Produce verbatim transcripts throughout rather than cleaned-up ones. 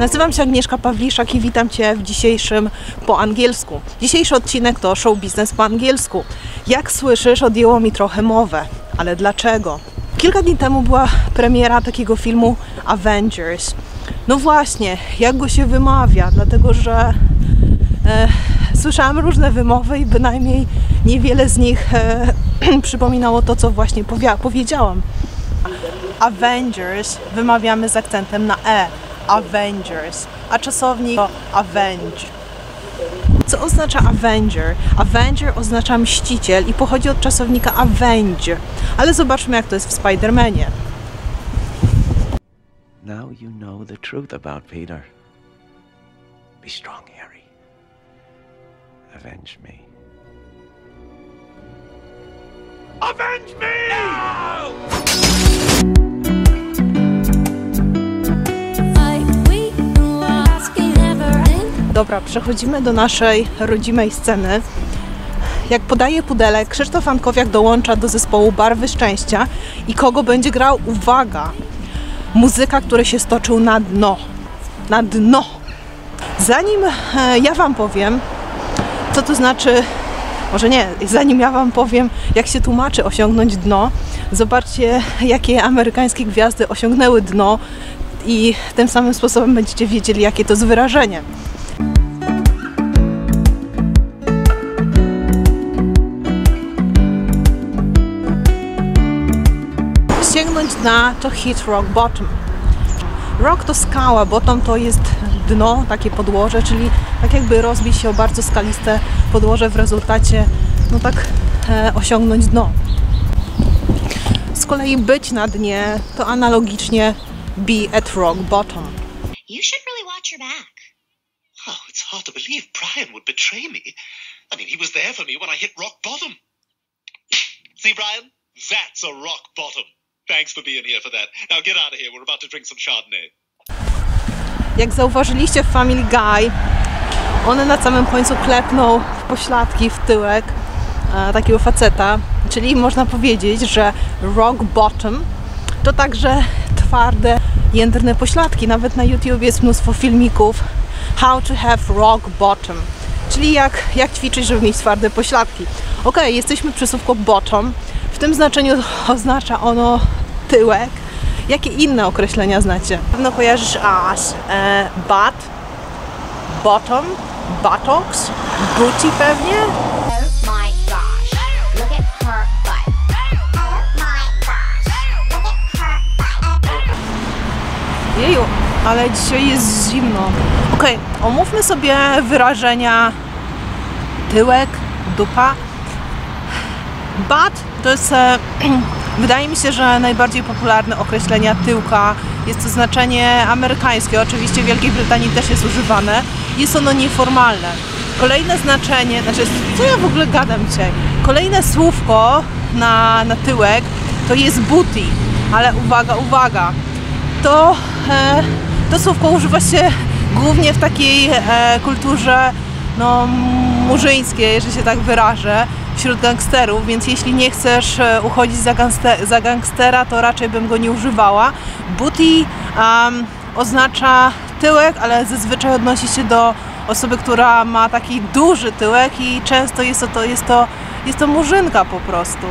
Nazywam się Agnieszka Pawliszak i witam Cię w dzisiejszym po angielsku. Dzisiejszy odcinek to show biznes po angielsku. Jak słyszysz, odjęło mi trochę mowę. Ale dlaczego? Kilka dni temu była premiera takiego filmu Avengers. No właśnie, jak go się wymawia, dlatego że e, słyszałam różne wymowy i bynajmniej niewiele z nich e, przypominało to, co właśnie powiedziałam. Avengers wymawiamy z akcentem na E. Avengers, a czasownik to avenge. Co oznacza Avenger? Avenger oznacza mściciel i pochodzi od czasownika avenge. Ale zobaczmy, jak to jest w Spider-Manie. Now you know the truth about Peter. Be strong, Harry. Avenge me. Avenge me! No! Dobra, przechodzimy do naszej rodzimej sceny. Jak podaje pudelek, Krzysztof Ankowiak dołącza do zespołu Barwy Szczęścia i kogo będzie grał? Uwaga! Muzyka, który się stoczył na dno. Na dno! Zanim e, ja Wam powiem, co to znaczy, może nie, zanim ja Wam powiem, jak się tłumaczy osiągnąć dno, zobaczcie, jakie amerykańskie gwiazdy osiągnęły dno i tym samym sposobem będziecie wiedzieli, jakie to jest wyrażenie. Sięgnąć dna to hit rock bottom. Rock to skała, bottom to jest dno, takie podłoże, czyli tak jakby rozbić się o bardzo skaliste podłoże, w rezultacie no tak e, osiągnąć dno. Z kolei być na dnie to analogicznie be at rock bottom. You should really watch your back. Oh, it's hard to believe Brian would betray me. I mean, he was there for me when I hit rock bottom. See, Brian? That's a rock bottom. Thanks for being here for that. Now get out of here. We're about to drink some Chardonnay. Jak zauważyliście w Family Guy, on na samym końcu klepnął w pośladki, w tyłek e, takiego faceta. Czyli można powiedzieć, że rock bottom to także twarde, jędrne pośladki. Nawet na YouTube jest mnóstwo filmików how to have rock bottom. Czyli jak, jak ćwiczyć, żeby mieć twarde pośladki. Ok, jesteśmy przy słówku bottom. W tym znaczeniu oznacza ono tyłek. Jakie inne określenia znacie? Na pewno kojarzysz as, e, butt, bottom, buttocks, booty pewnie? Oh my gosh, look at her butt. Oh my gosh, look at her butt. Jeju, ale dzisiaj jest zimno. Ok, omówmy sobie wyrażenia tyłek, dupa. Butt to jest, e, wydaje mi się, że najbardziej popularne określenia tyłka. Jest to znaczenie amerykańskie, oczywiście w Wielkiej Brytanii też jest używane. Jest ono nieformalne. Kolejne znaczenie, znaczy, co ja w ogóle gadam dzisiaj? Kolejne słówko na, na tyłek to jest booty, ale uwaga, uwaga, to, e, to słówko używa się głównie w takiej e, kulturze no, murzyńskiej, że się tak wyrażę, wśród gangsterów, więc jeśli nie chcesz uchodzić za, gangster, za gangstera, to raczej bym go nie używała. Booty um, oznacza tyłek, ale zazwyczaj odnosi się do osoby, która ma taki duży tyłek i często jest to, jest to, jest to murzynka po prostu.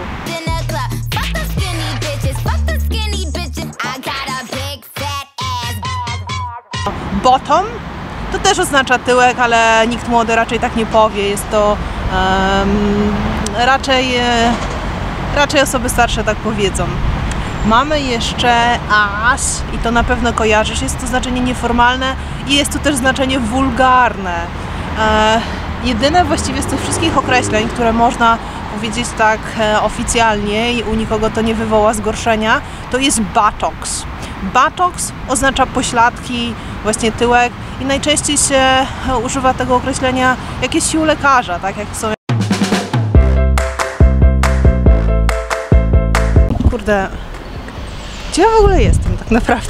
Bottom to też oznacza tyłek, ale nikt młody raczej tak nie powie. Jest to um, raczej, e, raczej osoby starsze tak powiedzą. Mamy jeszcze as i to na pewno kojarzysz. Jest to znaczenie nieformalne i jest to też znaczenie wulgarne. E, jedyne właściwie z tych wszystkich określeń, które można powiedzieć tak e, oficjalnie i u nikogo to nie wywoła zgorszenia, to jest buttocks. Buttocks oznacza pośladki, właśnie tyłek i najczęściej się używa tego określenia jak jest sił lekarza, tak jak są. Kurde, gdzie ja w ogóle jestem tak naprawdę?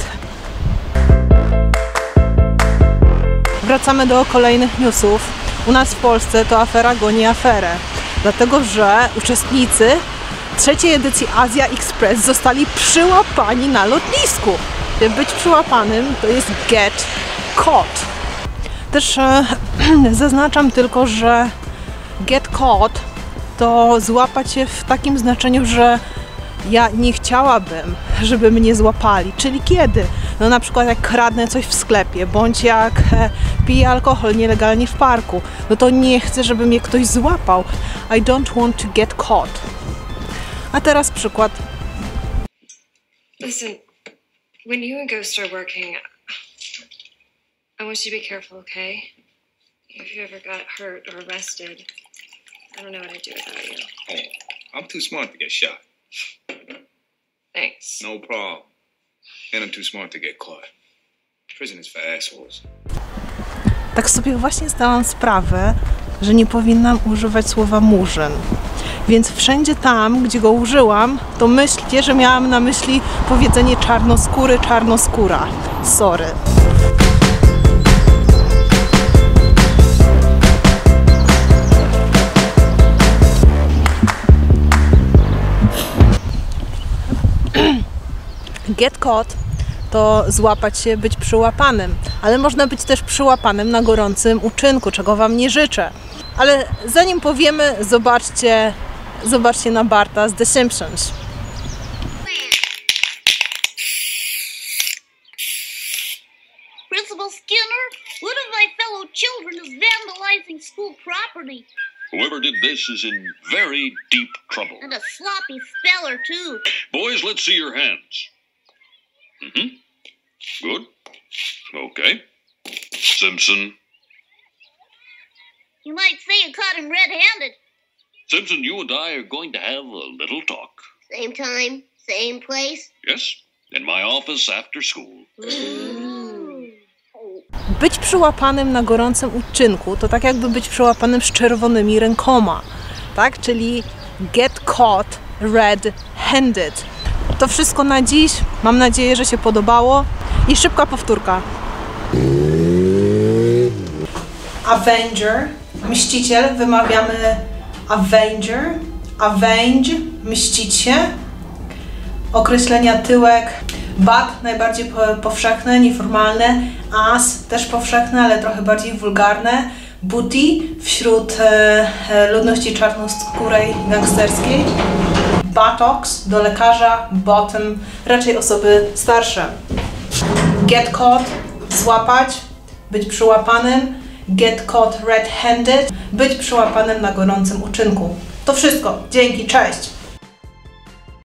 Wracamy do kolejnych newsów. U nas w Polsce to afera goni aferę, dlatego że uczestnicy trzeciej edycji Azja Express zostali przyłapani na lotnisku. Być przyłapanym to jest get caught. Też e, zaznaczam tylko, że get caught to złapać się w takim znaczeniu, że ja nie chciałabym, żeby mnie złapali. Czyli kiedy? No na przykład jak kradnę coś w sklepie, bądź jak e, piję alkohol nielegalnie w parku, no to nie chcę, żeby mnie ktoś złapał. I don't want to get caught. A teraz przykład. Listen, when you and Ghost are working, I want you to be careful, okay? If you ever got hurt or arrested, I don't know what I'd do without you. Oh, I'm too smart to get shot. Thanks. No problem. And I'm too smart to get caught. Prison is for assholes. Tak sobie właśnie zdałam sprawę, że nie powinnam używać słowa murzyn. Więc wszędzie tam, gdzie go użyłam, to myślcie, że miałam na myśli powiedzenie czarnoskóry, czarnoskóra. Sorry. Get caught to złapać się, być przyłapanym, ale można być też przyłapanym na gorącym uczynku, czego Wam nie życzę. Ale zanim powiemy, zobaczcie, zobaczcie na Barta z The Simpsons. Principal Skinner, one of my fellow children is vandalizing school property. Whoever did this is in very deep trouble. And a sloppy speller, too. Boys, let's see your hands. Mm-hmm. Good. Okay. Simpson. You might say you caught him red-handed. Simpson, you and I are going to have a little talk. Same time, same place. Yes? In my office after school. Być przyłapanym na gorącym uczynku to tak jakby być przyłapanym z czerwonymi rękoma, tak? Czyli get caught red-handed. To wszystko na dziś. Mam nadzieję, że się podobało. I szybka powtórka. Avenger, mściciel. Wymawiamy Avenger. Avenge, mścić się. Określenia tyłek. Butt, najbardziej powszechne, nieformalne. Ass, też powszechne, ale trochę bardziej wulgarne. Booty, wśród e, ludności czarnoskórej, gangsterskiej. Buttocks, do lekarza. Bottom, raczej osoby starsze. Get caught, złapać, być przyłapanym. Get caught red-handed, być przyłapanym na gorącym uczynku. To wszystko. Dzięki, cześć!